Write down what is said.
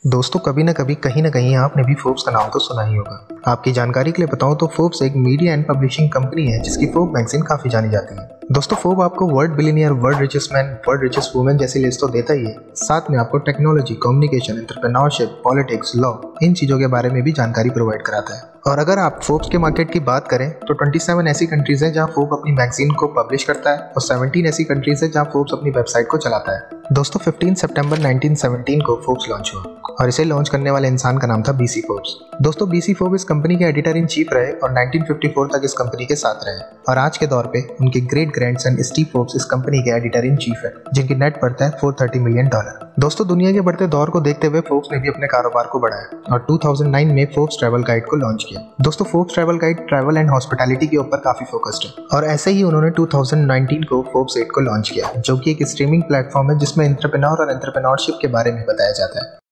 दोस्तों कभी ना कभी कहीं ना कहीं आपने भी फोर्ब्स का नाम तो सुना ही होगा। आपकी जानकारी के लिए बताऊं तो फोर्ब्स एक मीडिया एंड पब्लिशिंग कंपनी है जिसकी फोर्ब्स मैगजीन काफी जानी जाती है। दोस्तों फोर्ब्स आपको world billionaire, world richest man, world richest women जैसी लिस्ट तो देता ही है, साथ में आपको technology, communication, entrepreneurship, politics, law इन चीजों के बारे में भी जानकारी प्रोवाइड कराता है। और अगर आप फोर्ब्स के मार्केट की बात करें तो 27 ऐसी कंट्रीज हैं जहां फोर्ब्स अपनी मैगजीन को पब्लिश करता है और 17 ऐसी कंट्रीज हैं जहां फोर्ब्स अपनी वेबसाइट को चलाता है। दोस्तों 15 सितंबर 1917 को फोर्ब्स लॉन्च हुआ और इसे लॉन्च करने वाले इंसान का नाम था बीसी फोर्ब्स। दोस्तों बीसी फोर्ब्स इस कंपनी के एडिटर इन चीफ रहे और 1954 तक इस कंपनी के साथ रहे और आज के दौर पे उनके ग्रेट ग्रैंडसन स्टीव फोर्ब्स इस कंपनी के एडिटर इन चीफ है, जिनकी नेट वर्थ है $430 मिलियन। दोस्तों दुनिया के बढ़ते दौर को देखते हुए फोर्ब्स ने भी अपने कारोबार को बढ़ाया और 2009 में फोर्ब्स ट्रैवल गाइड को लॉन्च किया। दोस्तों Forbes travel guide travel and hospitality के ऊपर काफी फोकस्ड है और ऐसे ही उन्होंने 2019 को फोर्ब्स 8 को लॉन्च किया, जो कि एक स्ट्रीमिंग प्लेटफॉर्म है जिसमें एंटरप्रेन्योर और एंटरप्रेन्योरशिप के बारे में बताया जाता है।